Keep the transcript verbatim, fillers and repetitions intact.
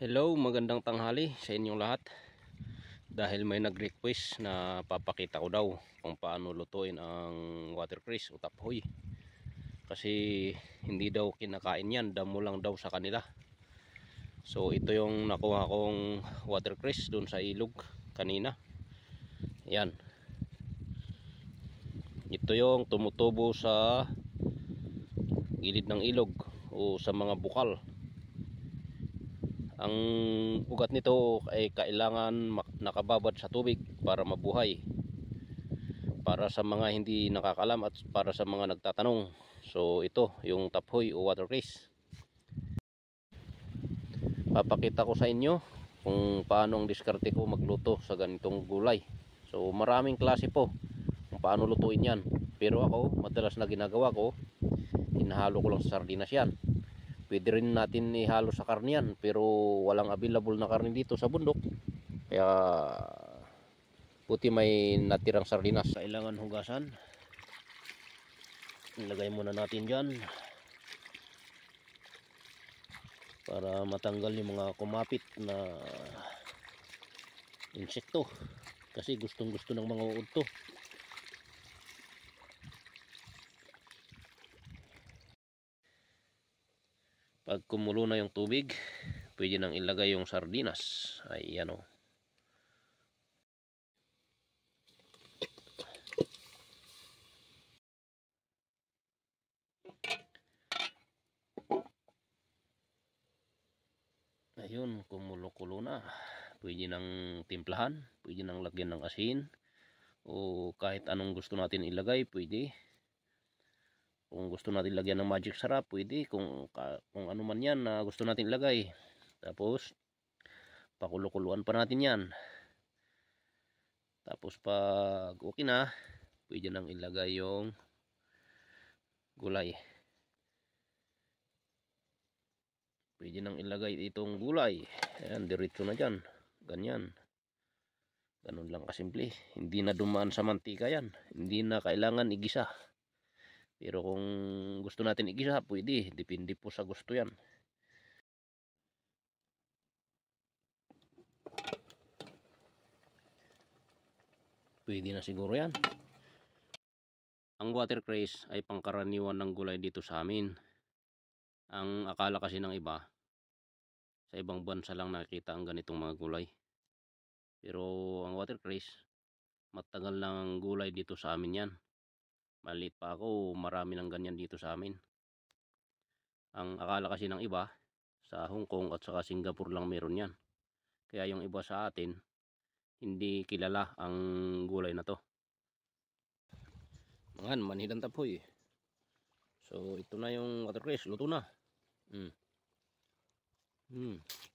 Hello, magandang tanghali sa inyong lahat. Dahil may nag-request na papakita ko daw kung paano lutuin ang watercress o taphoy. Kasi hindi daw kinakain yan, damo lang daw sa kanila. So ito yung nakuha kong watercress dun sa ilog kanina. Yan. Ito yung tumutubo sa gilid ng ilog o sa mga bukal. Ang ugat nito ay kailangan nakababad sa tubig para mabuhay. Para sa mga hindi nakakalam at para sa mga nagtatanong. So ito yung taphoy o watercress. Papakita ko sa inyo kung paano ang diskarte ko magluto sa ganitong gulay. So maraming klase po kung paano lutuin yan. Pero ako madalas na ginagawa ko, hinahalo ko lang sa sardinas yan. Pwede rin natin ihalo sa karne yan, pero walang available na karne dito sa bundok. Kaya buti may natirang sardinas. Kailangan hugasan. Ilagay muna natin dyan para matanggal yung mga kumapit na insekto. Kasi gustong gusto ng mga uod to. Pag kumulo na yung tubig, pwede nang ilagay yung sardinas. Ayan o. Ayun, kumulo-kulo na. Pwede nang timplahan, pwede nang lagyan ng asin. O kahit anong gusto natin ilagay, pwede. Kung gusto natin lagyan ng magic sarap, pwede. Kung, kung ano man yan na gusto natin ilagay. Tapos, pakuluan pa natin yan. Tapos pag okay na, pwede nang ilagay yung gulay. Pwede nang ilagay itong gulay. Ayan, diretso na dyan. Ganyan. Ganun lang kasimple. Hindi na dumaan sa mantika yan. Hindi na kailangan igisa. Pero kung gusto natin igisa, pwede. Depende po sa gusto yan. Pwede na siguro yan. Ang watercress ay pangkaraniwan ng gulay dito sa amin. Ang akala kasi ng iba, sa ibang bansa lang nakikita ang ganitong mga gulay. Pero ang watercress, matagal lang ang gulay dito sa amin yan. Maliit pa ako, marami ng ganyan dito sa amin. Ang akala kasi ng iba, sa Hong Kong at saka Singapore lang meron yan. Kaya yung iba sa atin, hindi kilala ang gulay na to. Mangan, manhidang taphoy. So ito na yung watercress, luto na. Hmm. Hmm.